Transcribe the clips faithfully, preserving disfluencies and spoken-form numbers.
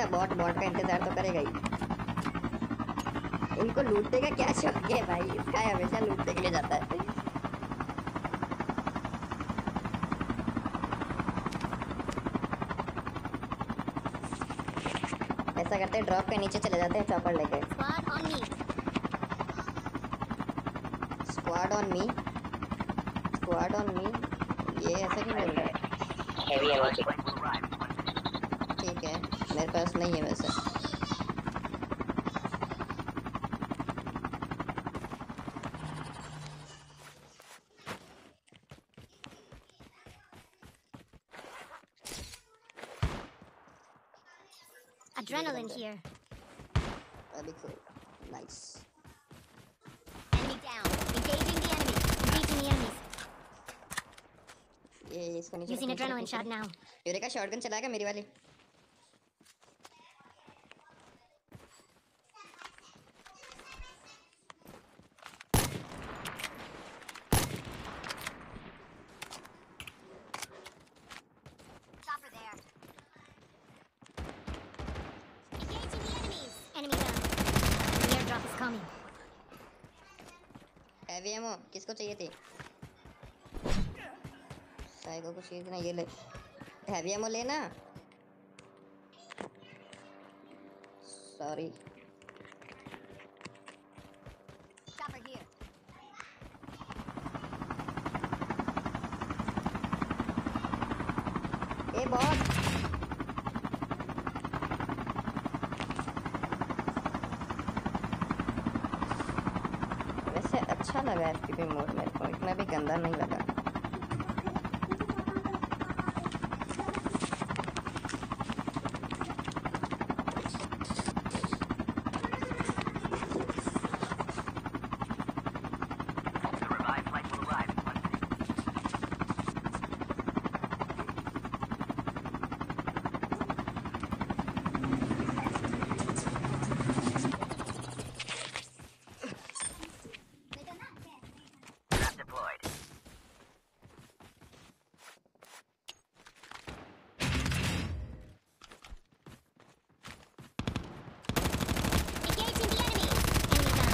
Bot bot का इंतजार तो करेगा ही। इनको लूटने का क्या शौक है भाई, इसका हमेशा लूटने के लिए जाता है। ऐसा करते हैं, ड्रॉप के नीचे चले जाते हैं चॉपर लेके। Squad on me. Squad on me, squad on me, ये ऐसा क्यों बोल रहा है? Heavy ammo चाहिए। ठीक है, मेरे पास नहीं है वैसे। Adrenaline here. Very cool. Nice. Enemy down. Engaging the enemy. Engaging the enemies. ये ये इसको नीचे Using adrenaline shot now. यूरे का शॉटगन चलाएगा मेरी वाली। Chopper there. Engaging the enemies. Enemy down. The airdrop is coming. Heavy ammo किसको चाहिए थी? साइको को चाहिए थी ना, ये ले। हैवी एमो लेना। Sorry. Chopper here. A bot. वैसे अच्छा लगा एफपीपी मोड मेरे को, इतना भी गंदा नहीं लगा। Engaging the enemy. Enemy down.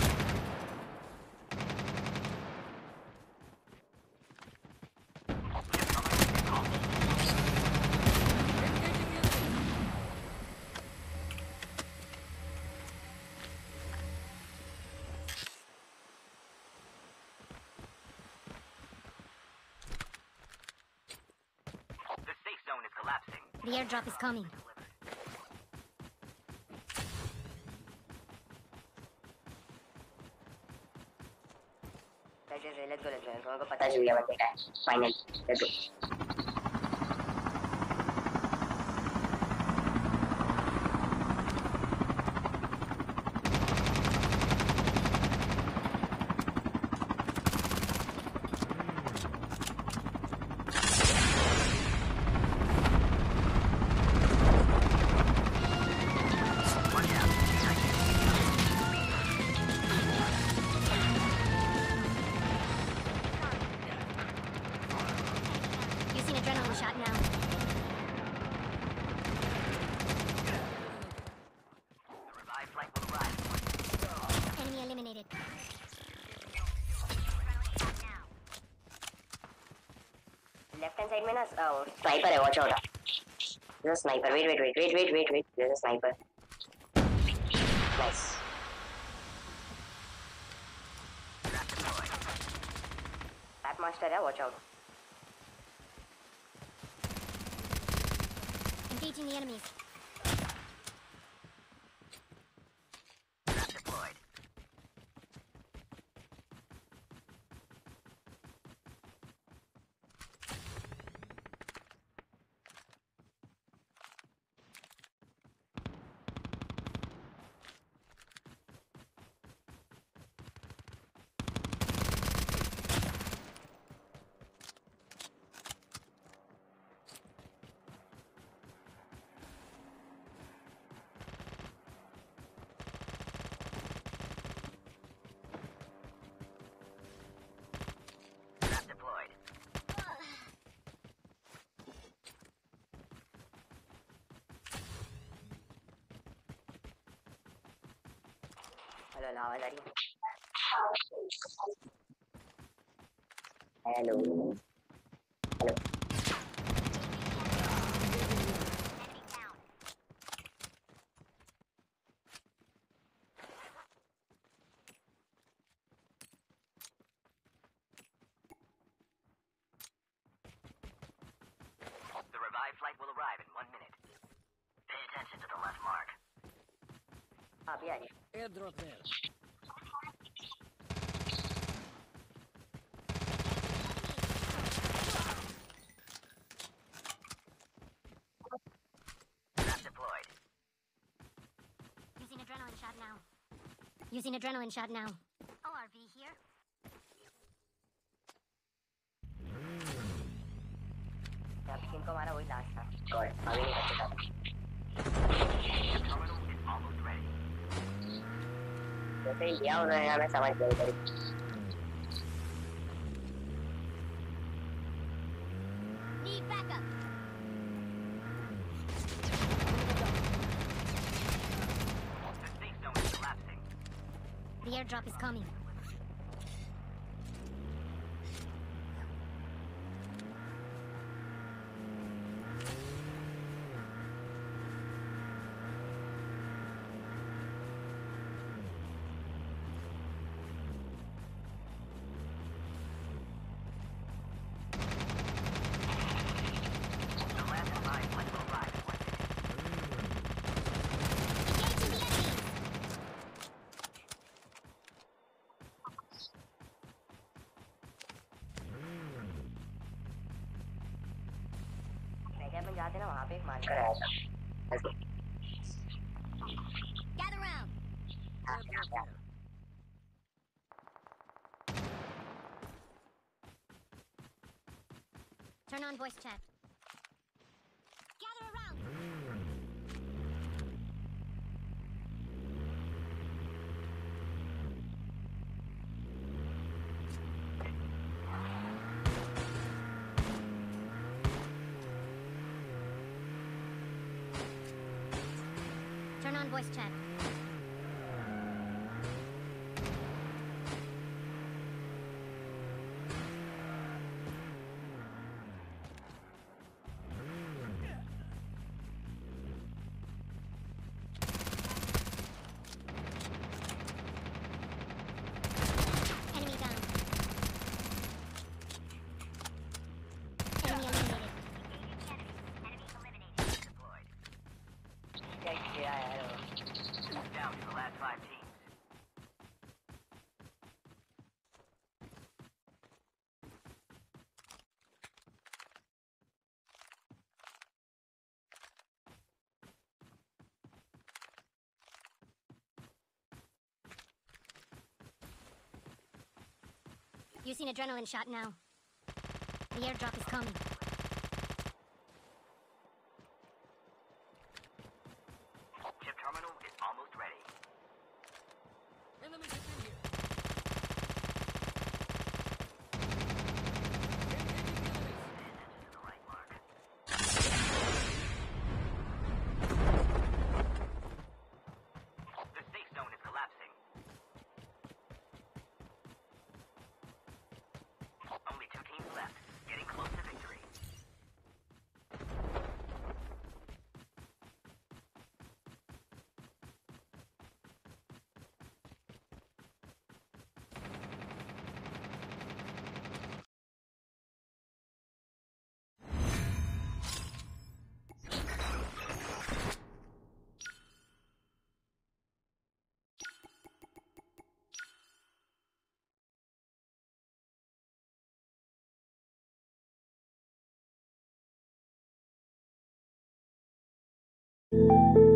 The safe zone is collapsing. The airdrop is coming. Let's go, let's go, let's go. को पता चल गया बंदे का है। Final. Let's go. Using adrenaline shot now. The revived flight will arrive. Enemy eliminated. Left hand side में ना sniper है, watch out. There's a sniper. Wait, wait, wait, wait, wait, wait, wait. There's a sniper. Nice. Trap master है, watch out. Engaging the enemies. Deployed. Hello hello आवाज आ रही है hello hello Enemy down. The revived flight will arrive in one minute. Pay attention to the left mark. हाँ अभी आ रही है Airdrop there. Trap deployed. Using adrenaline shot now. Using adrenaline shot now. O R V here. अब किनको मारा वही last था God अभी नहीं कर सकता Terminal is almost ready. जैसे ही लिया उन्होंने हमें समझ गई Need backup. The safe zone is collapsing. The airdrop is coming. The last revived flight will arrive in one minute. Engaging the enemy. मैं क्या अपन जाते ना वहाँ पे एक मार्कर आया था Let's go. Gather round. Airdrop there. Turn on voice chat. Gather around. Turn on voice chat. Enemy down. Enemy eliminated. Deployed. क्या किया यार वो? Down to the last five teams. Using adrenaline shot now. The airdrop is coming. Chip terminal is almost ready. Enemy is in here. Engaging enemies. Pay attention to the right mark. The safe zone is collapsing. Only two teams left. Getting close to victory. Thank you.